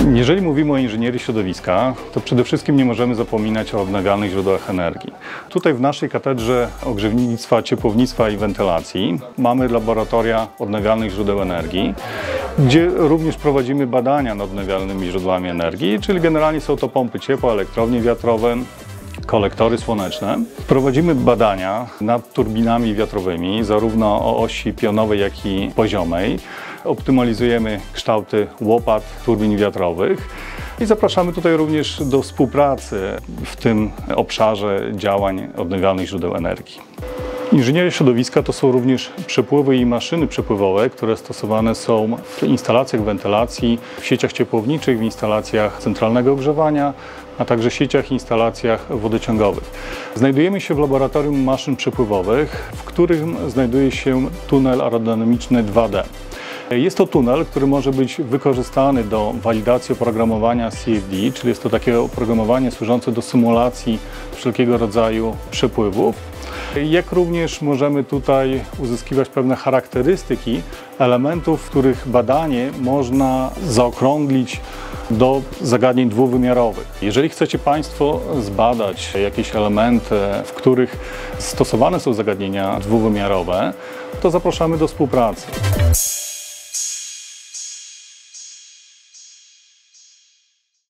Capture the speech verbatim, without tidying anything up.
Jeżeli mówimy o inżynierii środowiska, to przede wszystkim nie możemy zapominać o odnawialnych źródłach energii. Tutaj w naszej katedrze ogrzewnictwa, ciepłownictwa i wentylacji mamy laboratoria odnawialnych źródeł energii, gdzie również prowadzimy badania nad odnawialnymi źródłami energii, czyli generalnie są to pompy ciepła, elektrownie wiatrowe, kolektory słoneczne. Prowadzimy badania nad turbinami wiatrowymi, zarówno o osi pionowej, jak i poziomej. Optymalizujemy kształty łopat turbin wiatrowych i zapraszamy tutaj również do współpracy w tym obszarze działań odnawialnych źródeł energii. Inżynieria środowiska to są również przepływy i maszyny przepływowe, które stosowane są w instalacjach wentylacji, w sieciach ciepłowniczych, w instalacjach centralnego ogrzewania, a także sieciach i instalacjach wodociągowych. Znajdujemy się w laboratorium maszyn przepływowych, w którym znajduje się tunel aerodynamiczny dwa D. Jest to tunel, który może być wykorzystany do walidacji oprogramowania C F D, czyli jest to takie oprogramowanie służące do symulacji wszelkiego rodzaju przepływów. Jak również możemy tutaj uzyskiwać pewne charakterystyki elementów, których badanie można zaokrąglić do zagadnień dwuwymiarowych. Jeżeli chcecie Państwo zbadać jakieś elementy, w których stosowane są zagadnienia dwuwymiarowe, to zapraszamy do współpracy.